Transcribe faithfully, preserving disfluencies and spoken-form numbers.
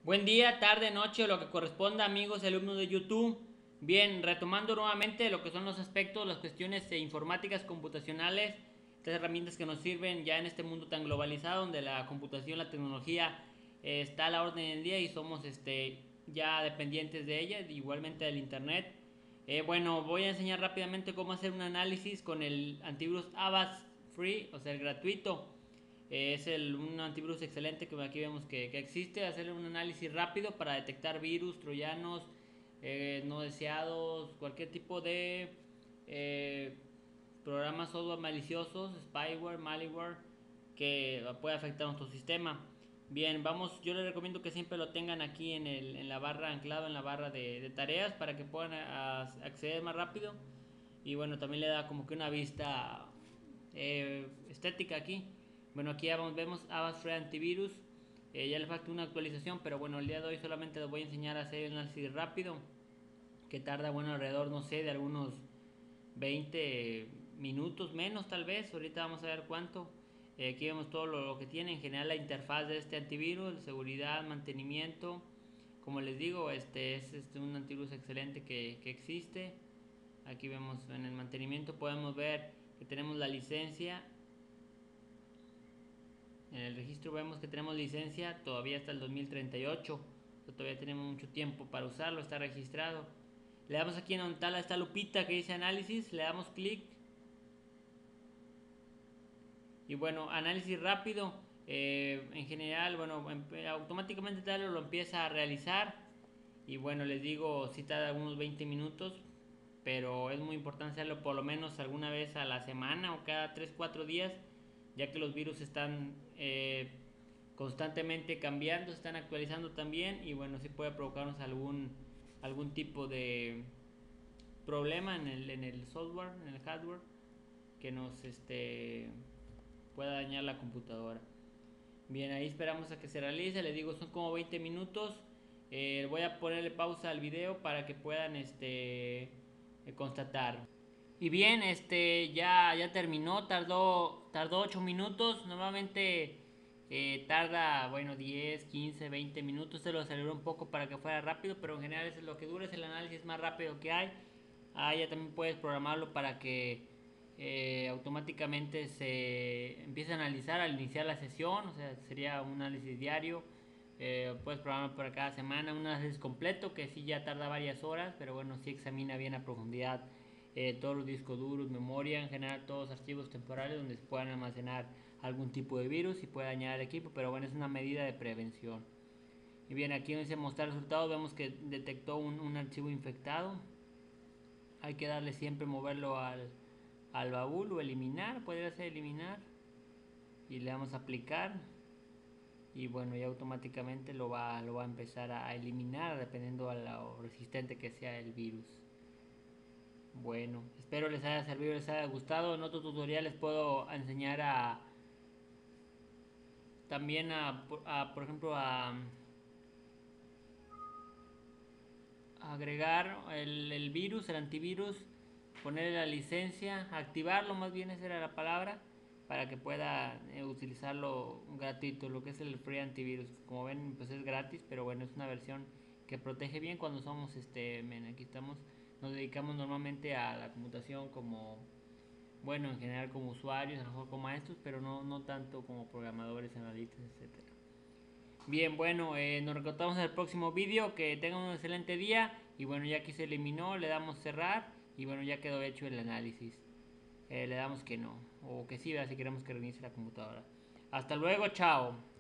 Buen día, tarde, noche o lo que corresponda, amigos y alumnos de YouTube. Bien, retomando nuevamente lo que son los aspectos, las cuestiones eh, informáticas computacionales, estas herramientas que nos sirven ya en este mundo tan globalizado donde la computación, la tecnología eh, está a la orden del día y somos este, ya dependientes de ella, igualmente del internet. Eh, bueno, voy a enseñar rápidamente cómo hacer un análisis con el antivirus Avast Free, o sea, el gratuito. Eh, es el, un antivirus excelente que aquí vemos que, que existe. Hacer un análisis rápido para detectar virus, troyanos, eh, no deseados, cualquier tipo de eh, programas software maliciosos, spyware, malware que puede afectar nuestro sistema. Bien, vamos, yo les recomiendo que siempre lo tengan aquí en, el, en la barra, anclado en la barra de, de tareas para que puedan a, a acceder más rápido. Y bueno, también le da como que una vista eh, estética aquí. Bueno, aquí ya vamos, vemos Avast Free Antivirus. Eh, ya le falta una actualización, pero bueno, el día de hoy solamente les voy a enseñar a hacer el análisis rápido, que tarda, bueno, alrededor, no sé, de algunos veinte minutos menos tal vez. Ahorita vamos a ver cuánto. Eh, aquí vemos todo lo, lo que tiene en general la interfaz de este antivirus, seguridad, mantenimiento. Como les digo, este es este, un antivirus excelente que, que existe. Aquí vemos en el mantenimiento, podemos ver que tenemos la licencia. En el registro vemos que tenemos licencia todavía hasta el dos mil treinta y ocho. Todavía tenemos mucho tiempo para usarlo, está registrado. Le damos aquí en donde está esta lupita que dice análisis, le damos clic. Y bueno, análisis rápido. Eh, en general, bueno, automáticamente tal lo empieza a realizar. Y bueno, les digo, sí tarda unos veinte minutos, pero es muy importante hacerlo por lo menos alguna vez a la semana o cada tres cuatro días, ya que los virus están eh, constantemente cambiando, se están actualizando también y bueno, sí puede provocarnos algún, algún tipo de problema en el, en el software, en el hardware, que nos este, pueda dañar la computadora. Bien, ahí esperamos a que se realice, les digo, son como veinte minutos. Eh, voy a ponerle pausa al video para que puedan este, eh, constatar. Y bien, este ya, ya terminó, tardó, tardó ocho minutos. Normalmente eh, tarda, bueno, diez quince veinte minutos. Se lo aceleró un poco para que fuera rápido, pero en general es lo que dura, es el análisis más rápido que hay. Ah, ya también puedes programarlo para que eh, automáticamente se empiece a analizar al iniciar la sesión, o sea, sería un análisis diario. Eh, puedes programar para cada semana un análisis completo que sí ya tarda varias horas, pero bueno, sí examina bien a profundidad eh, todos los discos duros, memoria, en general todos los archivos temporales donde se puedan almacenar algún tipo de virus y puede dañar al equipo, pero bueno, es una medida de prevención. Y bien, aquí donde dice mostrar resultados, vemos que detectó un, un archivo infectado. Hay que darle siempre, moverlo al, al baúl o eliminar, podría ser eliminar. Y le damos a aplicar. Y bueno, ya automáticamente lo va, lo va a empezar a eliminar dependiendo de lo resistente que sea el virus. Bueno, espero les haya servido, les haya gustado. En otro tutorial les puedo enseñar a también a, a por ejemplo a, a agregar el, el virus, el antivirus, ponerle la licencia, activarlo, más bien esa era la palabra, para que pueda eh, utilizarlo gratuito, lo que es el free antivirus. Como ven, pues es gratis, pero bueno, es una versión que protege bien cuando somos este, men, aquí estamos, nos dedicamos normalmente a la computación como, bueno, en general como usuarios, a lo mejor como maestros, pero no, no tanto como programadores, analistas, etcétera. Bien, bueno, eh, nos reencontramos en el próximo vídeo. Que tengan un excelente día. Y bueno, ya aquí se eliminó, le damos cerrar. Y bueno, ya quedó hecho el análisis. Eh, le damos que no. O que sí, ¿verdad? Si queremos que reinicie la computadora. Hasta luego, chao.